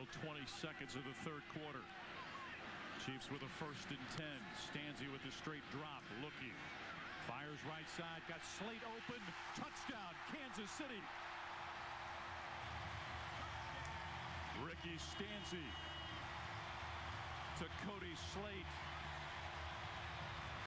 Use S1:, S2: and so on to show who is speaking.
S1: Final 20 seconds of the third quarter. Chiefs with a 1st and 10. Stanzi with the straight drop, looking. Fires right side, got Slate open. Touchdown, Kansas City. Ricky Stanzi to Cody Slate.